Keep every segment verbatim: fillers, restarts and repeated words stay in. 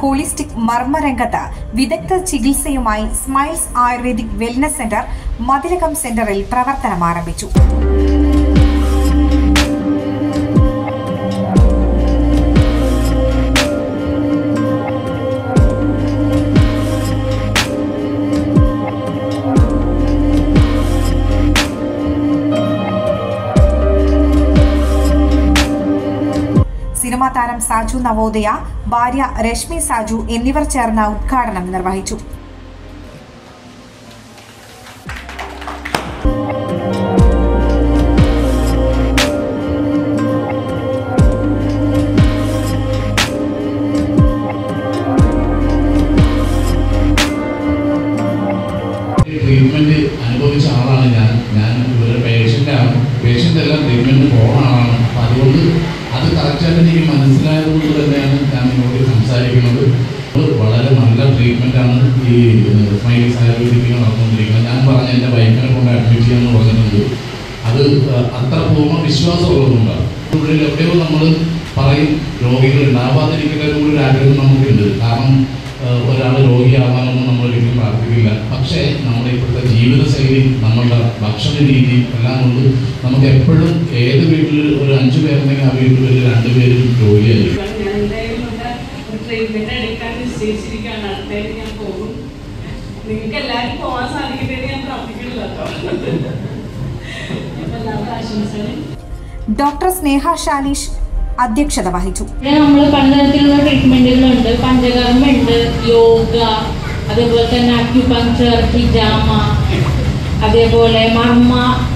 Holistic മർമ്മരംഗത്ത് വിദഗ്ധ ചികിത്സയുമായി Smiles ayurvedic wellness centre Mathilakam സെന്ററിൽ പ്രവർത്തനം ആരംഭിച്ചു. സിനിമാ താരം സാജു നവോദയ, ഭാര്യ രശ്മി സാജു എന്നിവർ ചേർന്ന് ഉദ്ഘാടനം നിർവഹിച്ചു. ട്രീറ്റ്മെന്റ് അനുഭവിച്ച ആളാണ് ഞാൻ. ഞാൻ ഒരു പേഷ്യൻ്റാണ്. പേഷ്യൻ്റ് എല്ലാം ട്രീറ്റ്മെന്റ് പോകുന്ന ആളാണ്. അപ്പം അതുകൊണ്ട് അത് കറക്റ്റായിട്ട് എനിക്ക് മനസ്സിലായതുകൊണ്ട് തന്നെയാണ് ഞാൻ നിങ്ങളോട് സംസാരിക്കുന്നത്. വളരെ നല്ല ട്രീറ്റ്മെൻറ്റാണ് ഈ സ്മൈൽസ് ആയുർവേദിക് നടന്നുകൊണ്ടിരിക്കുന്നത്. ഞാൻ പറഞ്ഞ എൻ്റെ വൈഫിനെ കൊണ്ട് അഡ്മിറ്റ് ചെയ്യാമെന്ന് പറഞ്ഞിട്ടുണ്ട്. അത് അത്ര പൂർണ്ണ വിശ്വാസമുള്ളതുകൊണ്ടാണ്. ഉള്ളിൽ എവിടെയോ നമ്മൾ പറയും രോഗികൾ ഉണ്ടാവാതിരിക്കുന്നതിനോടൊരു ആഗ്രഹം നമുക്കുണ്ട്. കാരണം ഒരാൾ രോഗിയാവാനൊന്നും നമ്മൾ ഒരിക്കലും പ്രാർത്ഥിക്കില്ല. പക്ഷേ നമ്മുടെ ഇപ്പോഴത്തെ ജീവിതശൈലി, നമ്മളുടെ ഭക്ഷണ രീതി എല്ലാം കൊണ്ട് നമുക്ക് എപ്പോഴും ഏത് വീട്ടിൽ ഒരു അഞ്ചു പേരുണ്ടെങ്കിൽ ആ വീട്ടിൽ രണ്ടുപേരും രോഗിയായിരിക്കും. ട്രീറ്റ്മെന്റ് എടുക്കാൻ നിശ്ചയിച്ചിരിക്കുകയാണ്. അടുത്തായിട്ട് ഞാൻ പോകും. നിങ്ങൾക്ക് എല്ലാവരും പോകാൻ സാധിക്കുന്നത് ഞാൻ പ്രാർത്ഥിക്കുന്നില്ല കേട്ടോ. എല്ലാവരും ആശംസകളും. ഡോക്ടർ സ്നേഹ ഷാലിഷ് അധ്യക്ഷത വഹിച്ചു. നമ്മൾ പലതരത്തിലുള്ള ട്രീറ്റ്മെന്റുകളുണ്ട്. പഞ്ചകർമ്മ ഉണ്ട്, യോഗ, അതേപോലെ തന്നെ അക്യുപങ്ചർ, ഹിജാമ, അതേപോലെ മർമ്മ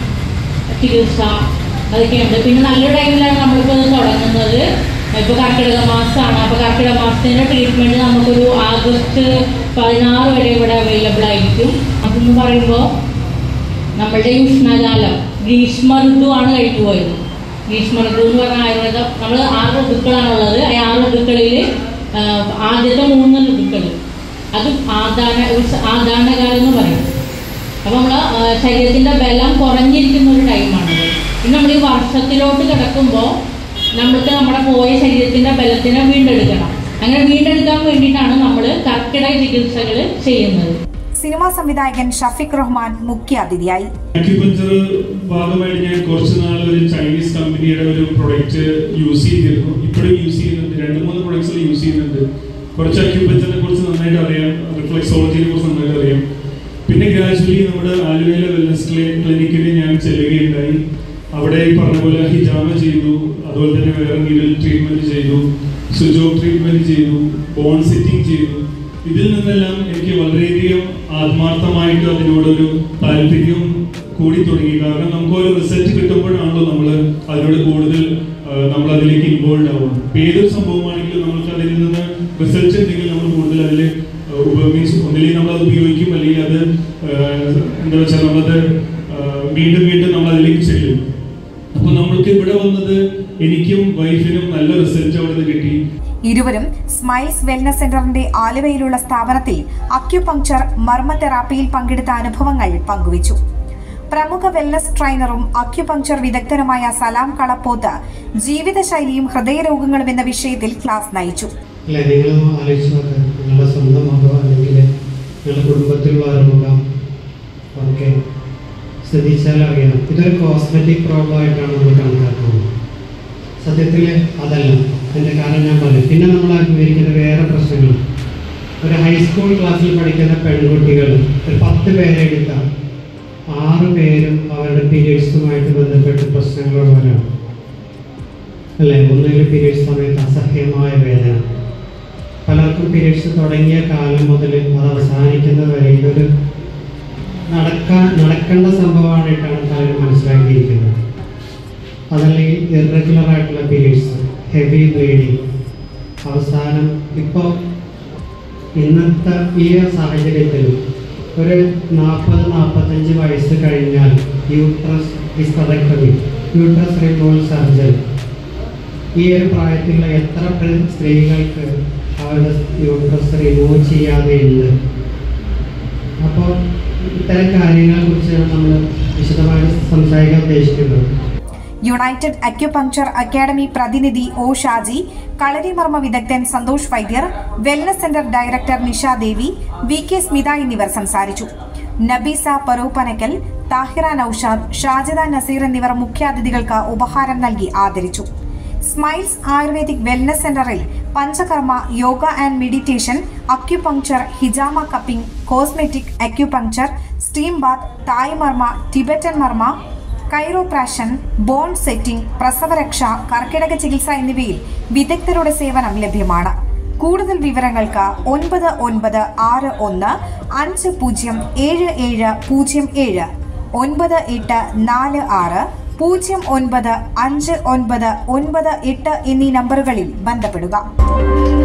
ചികിത്സ, അതൊക്കെയുണ്ട്. പിന്നെ നല്ല ടൈമിലാണ് നമ്മളിപ്പോൾ തുടങ്ങുന്നത്. ഇപ്പോൾ കർക്കിടക മാസമാണ്. അപ്പോൾ കർക്കിടക മാസത്തിൻ്റെ ട്രീറ്റ്മെൻറ്റ് നമുക്കൊരു ആഗസ്റ്റ് പതിനാറ് വരെ ഇവിടെ അവൈലബിൾ ആയിരിക്കും. അതെന്ന് പറയുമ്പോൾ നമ്മളുടെ ഈ ഉഷ്ണകാലം ഗ്രീഷ്മ ഋതുവാണ് കഴിഞ്ഞു പോയത്. ഗ്രീഷ്മ ഋതു എന്ന് പറഞ്ഞാൽ ആയുർവേദം നമ്മൾ ആറ് ഋതുക്കളാണുള്ളത്. ആ ആറ് ഋതുക്കളിൽ ആദ്യത്തെ മൂന്ന് ഋതുക്കൾ അത് ആദാന ആദാനകാലം എന്ന് പറയും. അപ്പോൾ നമ്മൾ ശരീരത്തിൻ്റെ ബലം കുറഞ്ഞിരിക്കുന്ന ഒരു ടൈമാണത്. പിന്നെ നമ്മൾ ഈ വർഷത്തിലോട്ട് കിടക്കുമ്പോൾ നമ്മൾക്ക് നമ്മുടെ പോയ ശരീരത്തിൻ്റെ ബലത്തിനെ വീണ്ടെടുക്കണം. അങ്ങനെ വീണ്ടെടുക്കാൻ വേണ്ടിയിട്ടാണ് നമ്മൾ കർക്കിടക ചികിത്സകൾ ചെയ്യുന്നത്. സിനിമാ സംവിധായകൻ ഷഫീഖ് റഹ്മാൻ മുഖ്യാതിഥിയായി. അക്യുപഞ്ചർ ഭാഗമായിട്ട് ഞാൻ കുറച്ച് നാൾ ഒരു ചൈനീസ് കമ്പനിയുടെ ഒരു പ്രൊഡക്റ്റ് യൂസ് ചെയ്തിരുന്നു. ഇപ്പോഴും യൂസ് ചെയ്യുന്നുണ്ട്. രണ്ട് മൂന്ന് പ്രൊഡക്ട്സ് യൂസ് ചെയ്യുന്നുണ്ട്. കുറച്ച് അക്യുപഞ്ചറിനെ കുറിച്ച് നന്നായിട്ട് അറിയാം, റിഫ്ലെക്സോളജിയെ കുറിച്ച് നന്നായിട്ട് അറിയാം. പിന്നെ ഗ്രാജുവലി നമ്മുടെ ആലുവയിലെ വെൽനസ് ക്ലിനിക്കിൽ ഞാൻ ചെല്ലുകയുണ്ടായി. അവിടെ ഈ പറഞ്ഞ പോലെ ഹിജാമ ചെയ്തു, അതുപോലെ തന്നെ വേറെ നീഡിൽ ട്രീറ്റ്മെന്റ് ചെയ്തു, സുജോ ട്രീറ്റ്മെന്റ് ചെയ്തു, ബോൺ സെറ്റിംഗ് ചെയ്തു. ഇതിൽ നിന്നെല്ലാം എനിക്ക് വളരെയധികം ആത്മാർത്ഥമായിട്ട് അതിനോടൊരു താല്പര്യം കൂടി തുടങ്ങി. കാരണം നമുക്ക് ഒരു റിസൾട്ട് കിട്ടുമ്പോഴാണല്ലോ നമ്മൾ അതിനോട് കൂടുതൽ നമ്മൾ അതിലേക്ക് ഇൻവോൾവ് ആവും. ഏതൊരു സംഭവമാണെങ്കിലും നമുക്ക് അതിൽ നിന്ന് റിസൾട്ട് ഉണ്ടെങ്കിൽ നമ്മൾ കൂടുതൽ അതിൽ മീൻസ് ഒന്നില്ലെങ്കിൽ നമ്മൾ അത് ഉപയോഗിക്കും, അല്ലെങ്കിൽ അത് എന്താ വെച്ചാൽ നമ്മളത് വീണ്ടും വീണ്ടും നമ്മൾ അതിലേക്ക് ചെല്ലും. അപ്പൊ നമ്മൾക്ക് ഇവിടെ വന്നത് എനിക്കും വൈഫിനും നല്ല റിസൾട്ട് അവിടെ കിട്ടി. ഇരുവരും സ്മൈൽസ് വെൽനസ് സെന്ററിന്റെ ആലുവയിലുള്ള സ്ഥാപനത്തിൽ അക്യുപങ്ചർ, മർമ്മ തെറാപ്പിയിൽ പങ്കെടുത്ത അനുഭവങ്ങൾ പങ്കുവച്ചു. പ്രമുഖ വെൽനസ് ട്രെയിനറും അക്യുപങ്ചർ വിദഗ്ധനുമായ സലാം കളപ്പോത്ത് ജീവിതശൈലിയും ഹൃദയരോഗങ്ങളും എന്ന വിഷയത്തിൽ ക്ലാസ് നയിച്ചു. നിങ്ങളുടെ സ്വന്തം മുഖം അല്ലെങ്കിൽ നിങ്ങളുടെ കുടുംബത്തിലുള്ള മുഖം ഒക്കെ ശ്രദ്ധിച്ചാൽ അറിയാം, ഇതൊരു കോസ്മെറ്റിക് പ്രോബ്ലം ആയിട്ടാണ് നമ്മൾ കണക്കാക്കുന്നത്. സത്യത്തിൽ അതല്ല. അതിൻ്റെ കാരണം ഞാൻ പറയും. പിന്നെ നമ്മൾ അഭിമുഖീകരിക്കുന്ന വേറെ പ്രശ്നങ്ങൾ, ഒരു ഹൈസ്കൂൾ ക്ലാസ്സിൽ പഠിക്കുന്ന പെൺകുട്ടികൾ ഒരു പത്ത് പേരെടുത്താൽ ആറ് പേരും അവരുടെ പീരിയഡ്സുമായിട്ട് ബന്ധപ്പെട്ട് പ്രശ്നങ്ങളുള്ളവരാണ് അല്ലേ. ഒന്നുകിൽ പീരിയഡ്സ് സമയത്ത് അസഹ്യമായ വേദന, പലർക്കും പീരിയഡ്സ് തുടങ്ങിയ കാലം മുതൽ അത് അവസാനിക്കുന്നത് വരെ ഇതൊരു നടക്കാൻ നടക്കേണ്ട സംഭവമായിട്ടാണ് പലരും മനസ്സിലാക്കിയിരിക്കുന്നത്. അതല്ലെങ്കിൽ ഇറഗുലർ ആയിട്ടുള്ള പീരിയഡ്സ്, ഹെവി ബ്ലീഡിങ്, അവസാനം ഇപ്പോൾ ഇന്നത്തെ ഈ സാഹചര്യത്തിൽ ഒരു നാൽപ്പത് നാൽപ്പത്തഞ്ച് വയസ്സ് കഴിഞ്ഞാൽ uterus hysterectomy, uterus removal surgery, ഈ ഒരു പ്രായത്തിലുള്ള എത്ര സ്ത്രീകൾക്ക് അവരുടെ യൂട്രസ് റിമൂവ് ചെയ്യാതെയുണ്ട്. അപ്പോൾ ഇത്തരം കാര്യങ്ങളെ കുറിച്ചാണ് നമ്മൾ വിശദമായിട്ട് സംസാരിക്കാൻ ഉദ്ദേശിക്കുന്നത്. യുണൈറ്റഡ് അക്യുപങ്ചർ അക്കാദമി പ്രതിനിധി ഒ ഷാജി, കളരിമർമ്മ വിദഗ്ധൻ Santhosh Vaidyar, wellness centre director Nisha Devi, V K Smitha എന്നിവർ സംസാരിച്ചു. നബീസ പറൂപ്പനക്കൽ, താഹിറ നൌഷാദ്, ഷാജിദ നസീർ എന്നിവർ മുഖ്യാതിഥികൾക്ക് ഉപഹാരം നൽകി ആദരിച്ചു. സ്മൈൽസ് ആയുർവേദിക് വെൽനസ് സെന്ററിൽ panchakarma, yoga and meditation, acupuncture, ഹിജാമ cupping, cosmetic, acupuncture, steam bath, Thai marma, Tibetan മർമ്മ, കൈറോപ്രാഷൻ, ബോൺ സെറ്റിംഗ്, പ്രസവരക്ഷ, കർക്കിടക ചികിത്സ എന്നിവയിൽ വിദഗ്ധരുടെ സേവനം ലഭ്യമാണ്. കൂടുതൽ വിവരങ്ങൾക്ക് ഒൻപത് ഒൻപത് ആറ് ഒന്ന് അഞ്ച് പൂജ്യം ഏഴ് ഏഴ് പൂജ്യം ഏഴ്, ഒൻപത് എട്ട് നാല് ആറ് പൂജ്യം ഒൻപത് അഞ്ച് ഒൻപത് ഒൻപത് എട്ട് എന്നീ നമ്പറുകളിൽ ബന്ധപ്പെടുക.